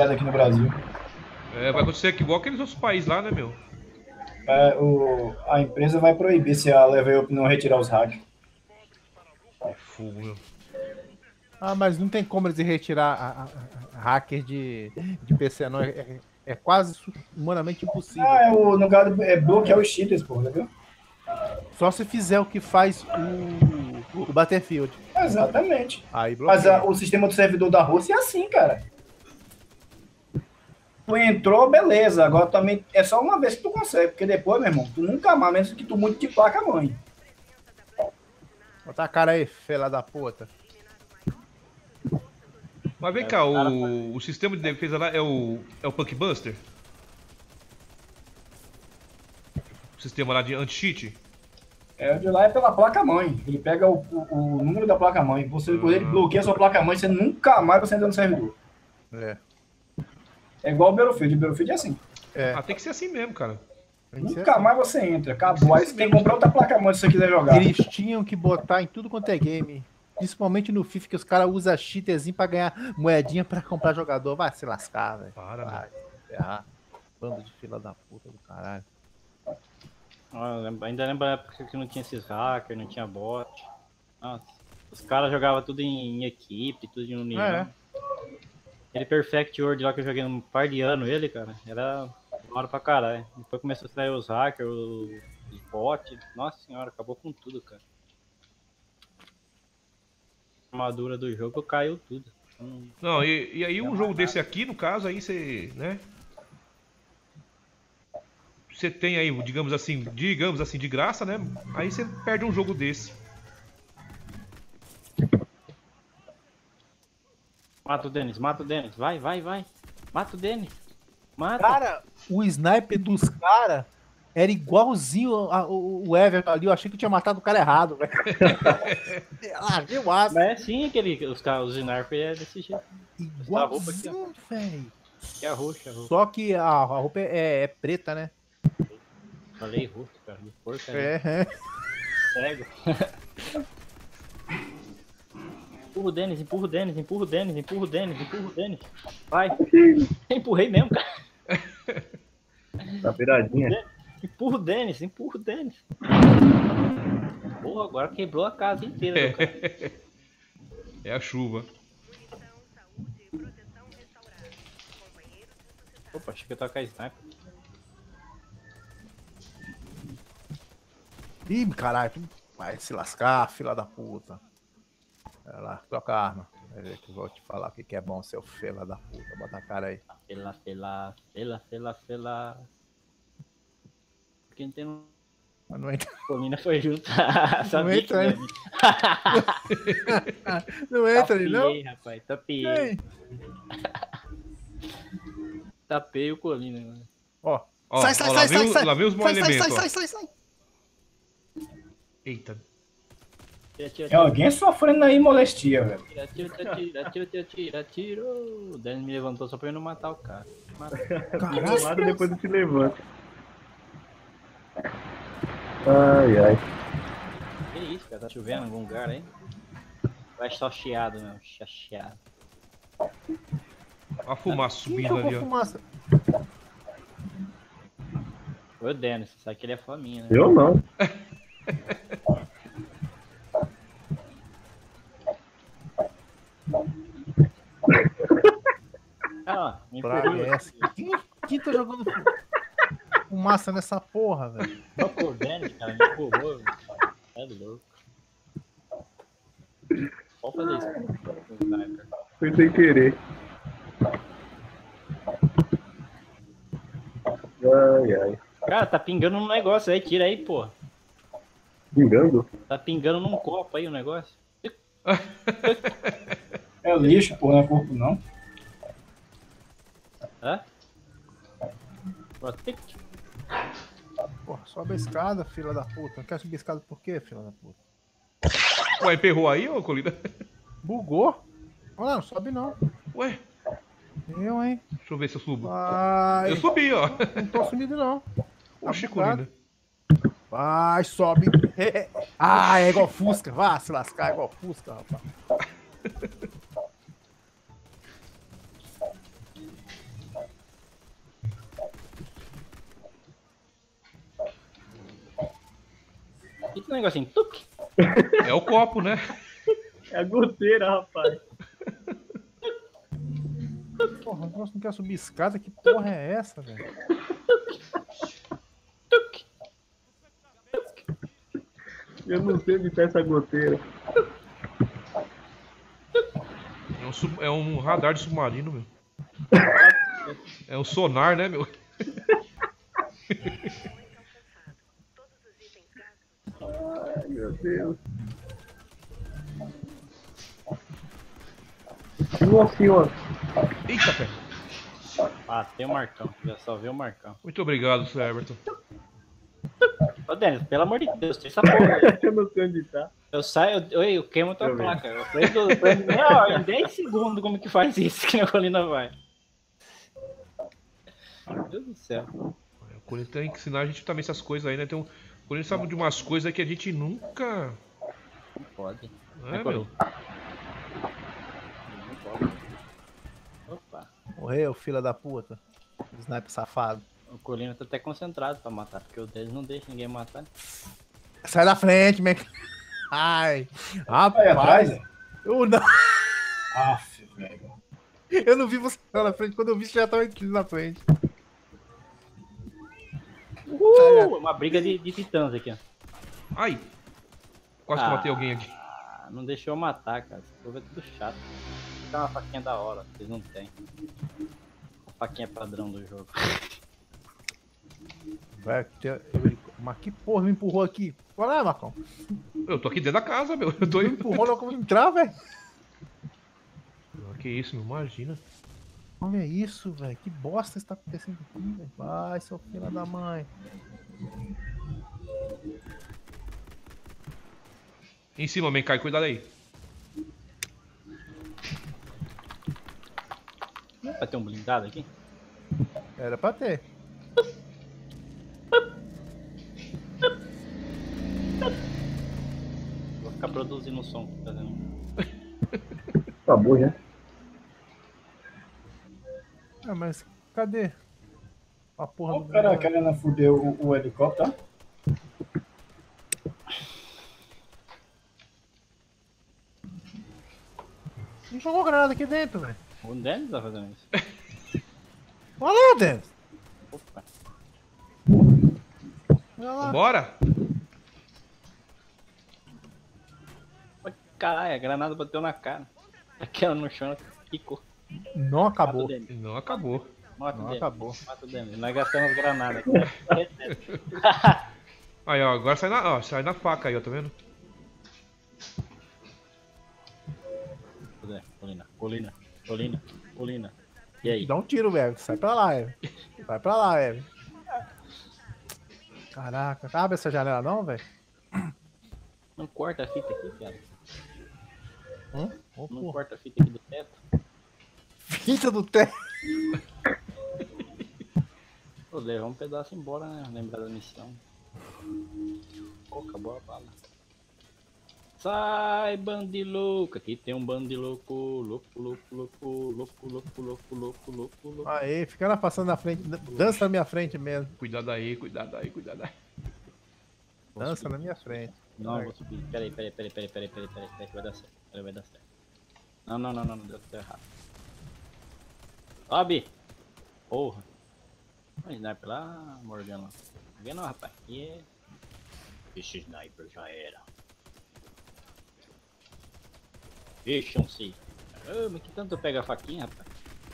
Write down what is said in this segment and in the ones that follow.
legalizado aqui no Brasil. É, vai acontecer aqui igual aqueles outros países lá, né, meu? A empresa vai proibir se a Level Up não retirar os hacks. É fogo, meu. Ah, mas não tem como eles retirar hacker de PC, não. É quase humanamente impossível. No caso, é bloquear os cheaters, pô, entendeu? Só se fizer o que faz o Battlefield. Exatamente. Aí Mas bloqueia. o sistema do servidor da Rússia é assim, cara. Tu entrou, beleza. Agora também é só uma vez que tu consegue, porque depois, meu irmão, tu nunca mais, mesmo que tu mude de placa-mãe. Bota a cara aí, fela da puta. Mas vem cá, o sistema de defesa lá é o Punkbuster? O sistema lá de anti-cheat? O de lá é pela placa-mãe. Ele pega o número da placa-mãe. Quando ele bloqueia a sua placa-mãe, você nunca mais você entra no servidor. É igual o Battlefield. O Battlefield é assim. Ah, tem que ser assim mesmo, cara. Nunca mais você entra. Acabou. Aí você tem que comprar outra placa-mãe se você quiser jogar. Eles tinham que botar em tudo quanto é game. Principalmente no FIFA, que os caras usam cheaterzinho pra ganhar moedinha pra comprar jogador. Vai se lascar, velho. Vai ferrar. Bando de fila da puta do caralho. Ainda lembro a época que não tinha esses hackers, não tinha bot. Nossa, os caras jogavam tudo em equipe, tudo em união. Aquele Perfect World lá que eu joguei um par de anos, ele, cara, era da hora pra caralho. Depois começou a sair os hackers, os bots. Nossa senhora, acabou com tudo, cara. A armadura do jogo caiu tudo. Não, e aí um jogo desse aqui, no caso, aí você, né? Você tem aí, digamos assim, de graça, né? Aí você perde um jogo desse. Mata o Denis, vai. Mata o Denis. Mata. Cara, o sniper dos caras era igualzinho o Everton ali. Eu achei que tinha matado o cara errado, velho. Larguei o aço. Mas é assim, os sniper é desse jeito. Igualzinho, velho. Que é roxa. Só que a roupa é preta, né? Falei roxo, cara. De porca. Cego. Empurra o Denis. Vai. Empurrei mesmo, cara. Tá viradinha. Empurra o Denis. Porra, agora quebrou a casa inteira do cara. É a chuva. Opa, achei que eu tava com a sniper. Ih, caralho, tu vai se lascar, fila da puta. Vai lá, troca a arma. Vai ver que eu vou te falar o que é bom, seu fila da puta. Bota a cara aí. Fela. Porque não tem. Mas não entra. A mina foi junto. Não entra, hein? Não entra ali, não? Rapaz, tapiei. Tapei o colina, mano. Ó. Sai. Lá vem os bons elementos. Sai. Eita. Tem alguém sofrendo aí molestia, velho. Tiro. O Denis me levantou só pra eu não matar o cara. Caralho, depois eu te levanto. Ai. Que isso, cara? Tá chovendo em algum lugar aí? Vai só chiado, meu. Chateado. A fumaça subindo ali, ó. Fumaça? Foi o Denis, você sabe que ele é faminha, né? Eu não. Me Quem tá jogando fumaça nessa porra, velho? Só por Denis, cara, me empurrou, velho. É louco. Pode fazer isso. Foi sem querer. Ai. Cara, tá pingando um negócio aí, tira aí, pô. Pingando? Tá pingando num copo aí o negócio. É lixo, pô, não é corpo não. Hã? Protect. Porra, sobe a escada, filha da puta. Não quer subir a escada por quê, filha da puta? Ué, emperrou aí, ô Colina? Bugou? Não sobe não. Ué? Eu, hein? Deixa eu ver se eu subo. Vai. Eu subi, ó. Não tô subindo, não. Oxi, Colina. Vai, sobe. É igual Fusca. Vá se lascar, é igual Fusca, rapaz. Esse negocinho, tuc. É o copo, né? É a goteira, rapaz. Porra, o negócio não quer subir escada, que porra é essa, velho? Eu não sei onde tá essa goteira. É um radar de submarino, meu. É um sonar, né, meu? Ai, meu Deus. Nossa senhora. Eita, pé. Ah, tem o Marcão. Já só viu o Marcão. Muito obrigado, Sr. Everton. Ô, Denis, pelo amor de Deus, tem essa porra aí. Eu não sei onde tá. Eu saio, eu queimo a tua Eu placa. Eu prendo em 10 segundos como que faz isso que a colina vai. Meu Deus do céu. O Corinthians tem que ensinar a gente também essas coisas aí, né? O Corinthians sabe de umas coisas que a gente nunca... Não pode. Não é, meu? Não pode. Opa. Morreu, filha da puta. Sniper safado. O Colina tá até concentrado pra matar, porque o Denis não deixa ninguém matar. Sai da frente, Mac. Ai. Vai atrás, Rapaz. velho. Eu não, Aff, velho. eu não vi você lá na frente. Quando eu vi, você já tava aqui na frente. Uma briga de titãs aqui, ó. Ai! Quase que eu matei alguém aqui. Ah, não deixou eu matar, cara. Esse povo é tudo chato. Dá uma faquinha da hora, vocês não tem. A faquinha padrão do jogo. Velho, mas que porra me empurrou aqui? Qual é, Marcão? Eu tô aqui dentro da casa, meu. Eu tô Me indo. empurrou logo pra entrar, velho. Que isso, meu. Imagina. Olha isso, velho. Que bosta está acontecendo aqui, velho. Vai, seu filho da mãe. Em cima, Menkai, cuidado aí. Vai ter um blindado aqui? Era pra ter. Vou ficar produzindo som. Fazendo... Acabou já. Ah, mas cadê? A porra O cara querendo foder o helicóptero, tá? Não jogou granada aqui dentro, velho. O Denis tá fazendo isso. Olha lá, Denis. Opa. Olha lá. Bora! Caralho, a granada bateu na cara. Aquela no chão, quicou. Não Mata o acabou. Denis. Não acabou. Mata o Não Denis. acabou. Mata o Denis. Nós gastamos granada aqui. Aí, ó. Agora sai na faca aí, ó. Tá vendo? Colina. E aí? Dá um tiro, velho. Sai pra lá, velho. Vai pra lá, velho. Caraca, abre essa janela não, velho? Não corta a fita aqui, cara. Ô, Não porra. corta a fita aqui do teto. Fita do teto. Pô, levar um pedaço embora, né? Lembrar da missão. Pô, acabou a bala. Sai, bando de louco. Aqui tem um bando de louco. Louco. Aê, fica lá passando na frente. Dança na minha frente mesmo. Cuidado aí, cuidado aí, cuidado aí. Dança na minha frente. Não, vou subir. Peraí, que vai dar certo. Vai dar certo. Não, deu tudo errado. Sobe! Porra. Olha o sniper lá, Morgana lá. Não não, rapaz. Yeah. Esse sniper já era. Fecham-se. Ah, mas que tanto pega a faquinha, rapaz?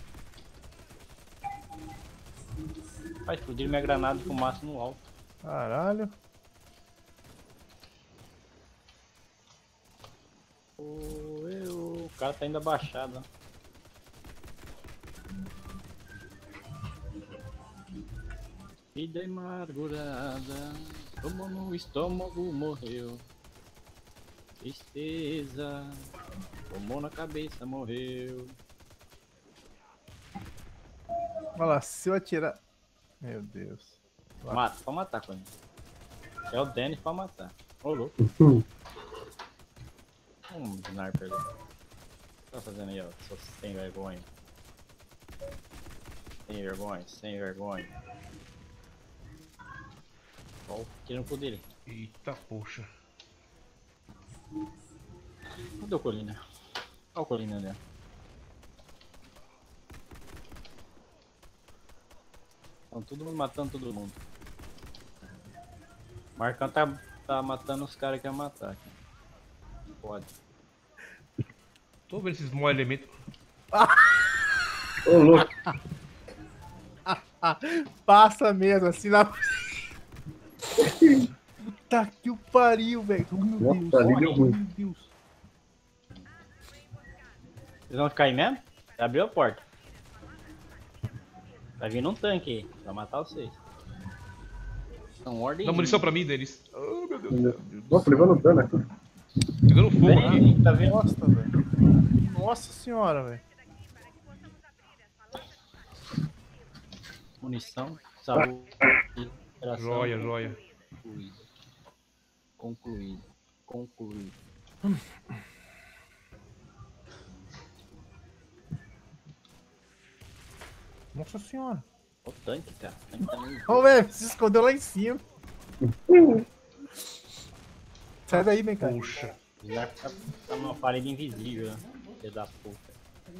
Vai explodir minha granada de fumaça no alto. Caralho. O cara tá indo abaixado, ó. Vida amargurada, como no estômago morreu. Tristeza, tomou na cabeça, morreu. Olha lá, se eu atirar... Meu Deus. Mata, pode matar com ele. É o Denis pra matar. Ô, louco. Sniper ali. O que tá fazendo aí, ó? Só sem vergonha. Sem vergonha. Ó, tirando por dele. Eita, poxa. Cadê o Colina? Olha o Colina ali. Estão todo mundo matando todo mundo. O Marcão tá matando os caras que ia matar. Cara. Pode. Tô vendo esses mó elementos. Ô, louco. Passa mesmo, assim na. Puta que o pariu, velho. Oh, meu Nossa, Deus. ali deu Oh, ruim. meu Deus. Vocês vão ficar aí mesmo? Abriu a porta. Vai vir um tanque aí, vai matar vocês. São ordem. Dá munição pra mim, Denis. Oh, meu Deus. Nossa, levando dano aqui. Pegando fogo aqui. Vem, tá vendo? Nossa, velho. Nossa senhora, velho. Munição, saúde, recuperação. Joia, joia. Concluído. Nossa senhora. O tanque, cara. O tanque tá meio... Ô, velho, se escondeu lá em cima. Sai daí, vem cá. Puxa. Já tá numa parede invisível, né? Filho da puta.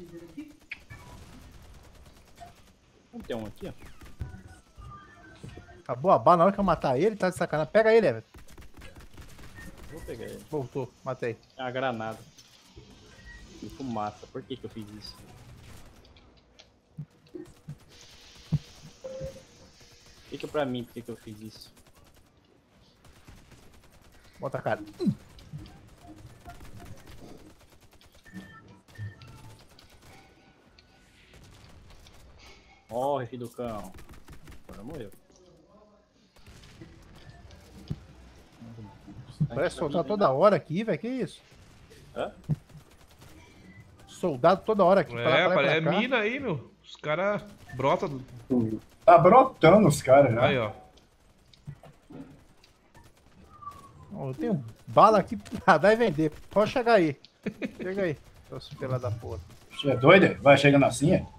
Vamos ter um aqui, ó. Acabou a bala na hora que eu matar ele, tá de sacanagem. Pega ele, Everton. Vou pegar ele. Voltou, matei. É uma granada. E fumaça. Por que que eu fiz isso? Fica pra mim por que que eu fiz isso. Bota a cara. Morre, filho do cão. Agora morreu. Parece soldado toda hora aqui, velho. Que isso? Hã? Soldado toda hora aqui. É mina aí, meu. Os caras brotam. Tá brotando os caras já. Aí, ó. Ó, eu tenho bala aqui pra dar e vender. Pode chegar aí. Chega aí. Seus filha da porra. Você é doido? Vai chegando assim, é?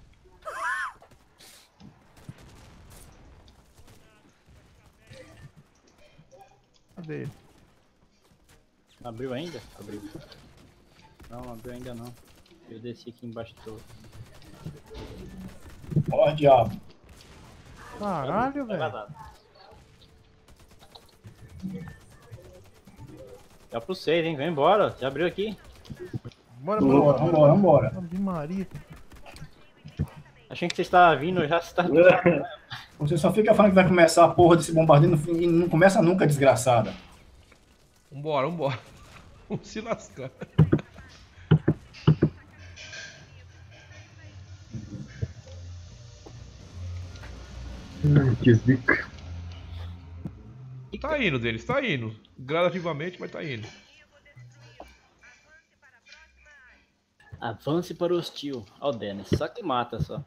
Cadê ele? Abriu ainda? Abriu. Não, abriu ainda não. Eu desci aqui embaixo do... Ó, diabo. Caralho, velho. Já pro 6, hein? Vem embora. Já abriu aqui. Bora, Vambora, vambora, vambora. Ave Maria. Achei que você estava vindo, já está... Você só fica falando que vai começar a porra desse bombardeio e não começa nunca, desgraçada. Vambora, vambora. Vamos se lascar. Que zica. Tá indo deles, tá indo. Gradativamente, mas tá indo. Avance para o hostil. Ó o Dennis, só que mata só.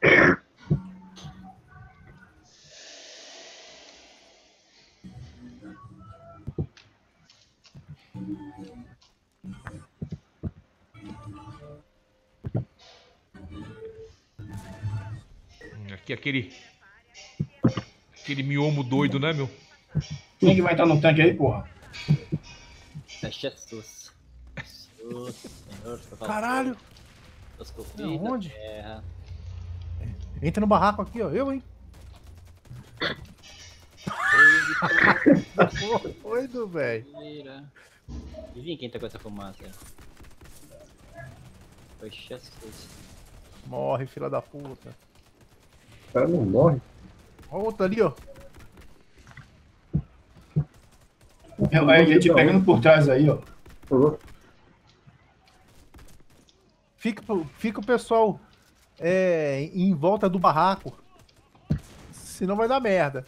Aqui aquele miomo doido, né, meu? Quem é que vai entrar no tanque aí, porra? É Jesus. Jesus, Senhor, Caralho. das É, corridas, onde? terra. Entra no barraco aqui, ó. Eu, hein? Doido, velho. Adivinha quem tá com essa fumaça? Foi Jesus. Morre, filha da puta. O cara não morre. Ó o outro ali, ó. Ele te pegando por trás aí, ó. Ô, louco. Fica o pessoal em volta do barraco. Senão vai dar merda.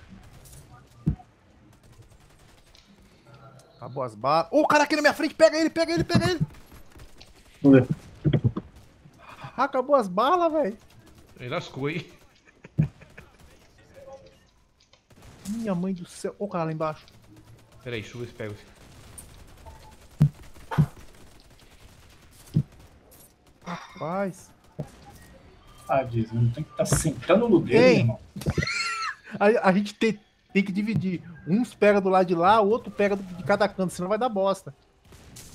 Acabou as balas. Ô, o cara aqui na minha frente. Pega ele, pega ele, pega ele. Vamos ver. Acabou as balas, velho. Ele lascou, hein? Minha mãe do céu. Ô, o cara lá embaixo. Pera aí, deixa eu ver se pega esse. Rapaz. Ah, diz, não tem que estar sentando no dedo, Ei. irmão. A gente tem que dividir. Uns pega do lado de lá, o outro pega de cada canto, senão vai dar bosta.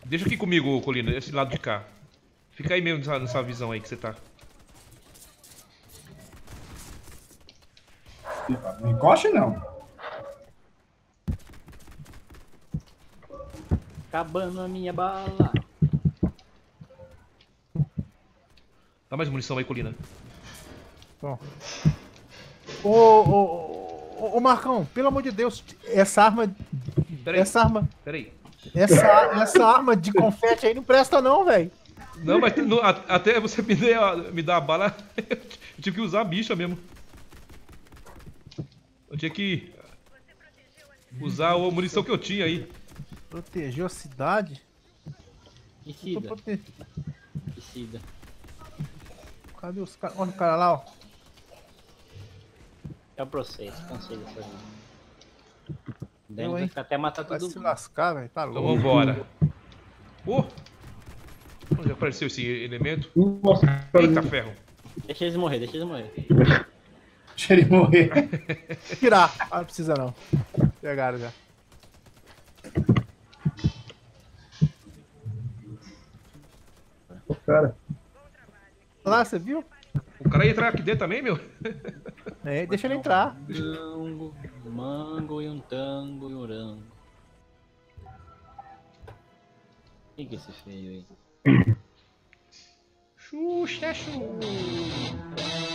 Deixa aqui comigo, Colina, esse lado de cá. Fica aí mesmo nessa visão aí que você tá. Não encoste, não. Acabando a minha bala. Dá mais munição aí, Colina. Bom. Ô, Marcão, pelo amor de Deus, essa arma. Peraí. Peraí. Essa arma de confete aí não presta, não, velho. Não, mas até você me dar a bala, eu tive que usar a bicha mesmo. Eu tinha que usar a munição que eu tinha aí. Protegeu a cidade? Suicida. Suicida. Cadê os caras? Olha o cara lá, ó. É o processo, cansei dessa vida. Eu, Deve hein? ficar até matar Vai todo se mundo. lascar, velho. Tá Então louco. vambora. Onde apareceu esse elemento? Nossa, Eita ferro. Deixa eles morrer, deixa eles morrer. Deixa ele morrer. Tirar. Ah, não precisa não. Pegaram já. cara. Lá, você viu? O cara ia entrar aqui dentro também, meu? É, deixa ele entrar. Tango, mango e um tango e um rango. Quem que é esse feio aí? Xuxa, Xuxa.